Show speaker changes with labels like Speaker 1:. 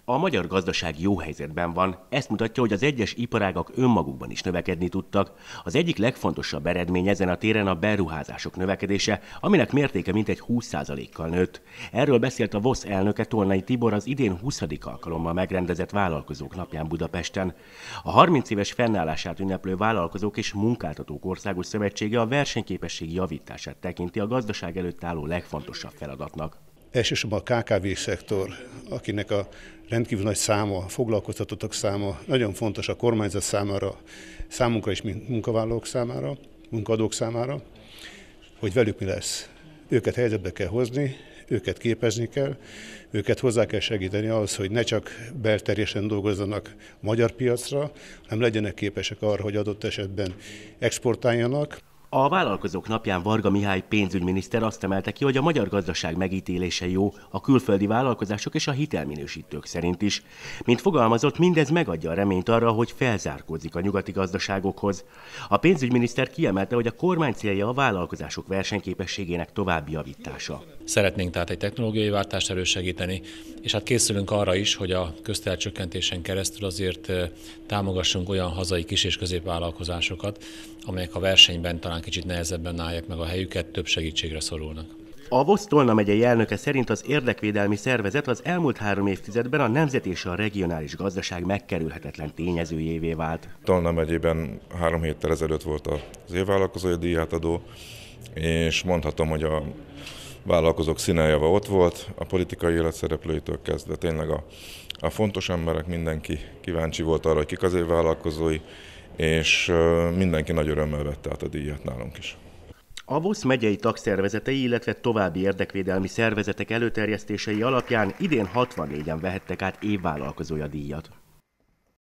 Speaker 1: A magyar gazdaság jó helyzetben van, ezt mutatja, hogy az egyes iparágak önmagukban is növekedni tudtak. Az egyik legfontosabb eredmény ezen a téren a beruházások növekedése, aminek mértéke mintegy 20%-kal nőtt. Erről beszélt a VOSZ elnöke, Tolnai Tibor az idén 20. alkalommal megrendezett Vállalkozók napján Budapesten. A 30 éves fennállását ünneplő Vállalkozók és Munkáltatók Országos Szövetsége a versenyképesség javítását tekinti a gazdaság előtt álló legfontosabb feladatnak.
Speaker 2: Elsősorban a KKV-szektor, akinek a rendkívül nagy száma, a foglalkoztatottak száma nagyon fontos a kormányzat számára, számunkra is, mint munkavállalók számára, munkadók számára, hogy velük mi lesz. Őket helyzetbe kell hozni, őket képezni kell, őket hozzá kell segíteni ahhoz, hogy ne csak belterjesen dolgozzanak a magyar piacra, hanem legyenek képesek arra, hogy adott esetben exportáljanak.
Speaker 1: A Vállalkozók napján Varga Mihály pénzügyminiszter azt emelte ki, hogy a magyar gazdaság megítélése jó a külföldi vállalkozások és a hitelminősítők szerint is. Mint fogalmazott, mindez megadja a reményt arra, hogy felzárkózik a nyugati gazdaságokhoz. A pénzügyminiszter kiemelte, hogy a kormány célja a vállalkozások versenyképességének további javítása.
Speaker 3: Szeretnénk tehát egy technológiai váltást elősegíteni, és hát készülünk arra is, hogy a közterületcsökkentésen keresztül azért támogassunk olyan hazai kis- és középvállalkozásokat, amelyek a versenyben talán kicsit nehezebben állják meg a helyüket, több segítségre szorulnak.
Speaker 1: A VOSZ Tolna megyei elnöke szerint az érdekvédelmi szervezet az elmúlt 3 évtizedben a nemzeti és a regionális gazdaság megkerülhetetlen tényezőjévé vált.
Speaker 4: Tolna megyében 3 héttel ezelőtt volt az évvállalkozói díjátadó, és mondhatom, hogy a vállalkozók színejava ott volt, a politikai élet szereplőitől kezdve tényleg a fontos emberek, mindenki kíváncsi volt arra, hogy kik az évvállalkozói, és mindenki nagy örömmel vette át a díjat nálunk is.
Speaker 1: A VOSZ megyei tagszervezetei, illetve további érdekvédelmi szervezetek előterjesztései alapján idén 64-en vehettek át évvállalkozója díjat.